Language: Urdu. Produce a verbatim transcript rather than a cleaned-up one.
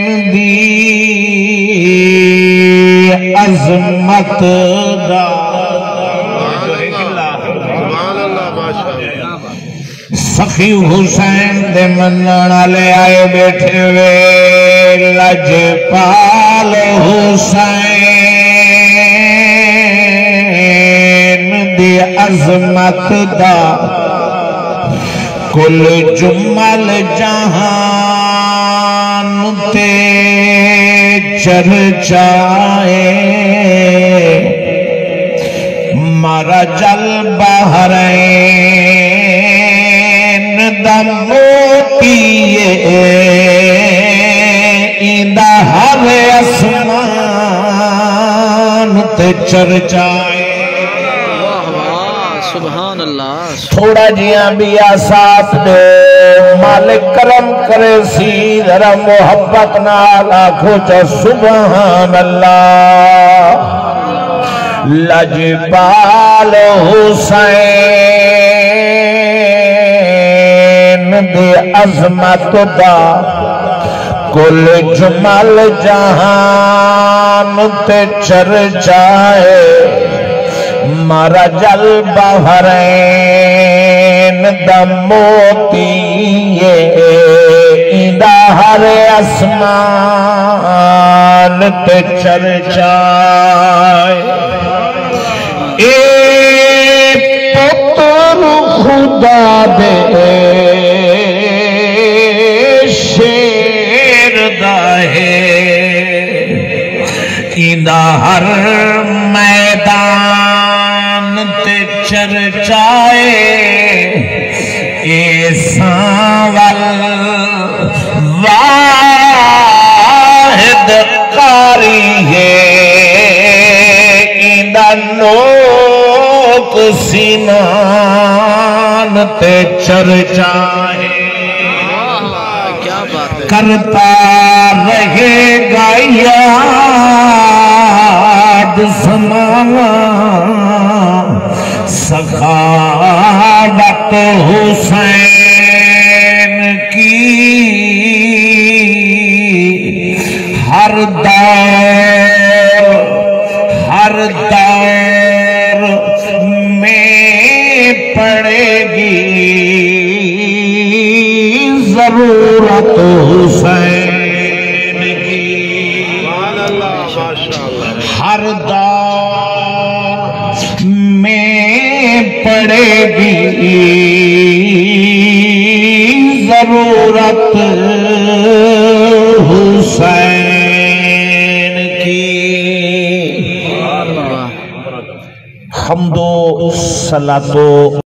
دی عظمت دا سخی حسین دے منن والے آئے بیٹھے وے لجپال حسین دی عظمت دا کل جمل جہان تے چرچائے مارا جل بحرین دا موتیے ایندہ ہر اسمان تے چرچائے سبحان اللہ تھوڑا جیاں بھی آسات دے مالک کرم کرے سی ذرا محبت نال آکھو چا سبحان اللہ لجپال حسین دی عظمت دا کل جمال جہان تے چرچائے مارا جل بحرین دا موتیے ایندہ ہر اسمان تے چرچائے اے پتر خدا دے شیر دا ہے ایندہ ہر میدان تے چرچائے ایسان والواحد قاری ہے ایندہ نوک سینان تے چرچائے کرتا رہے گا یاد زمان سخاوت حسین کی ہر دور ہر دور میں پڑے گی ضرورت حسین کی ہر دور میں پڑے گی ضرورت حسین کی حمد و صلاۃ و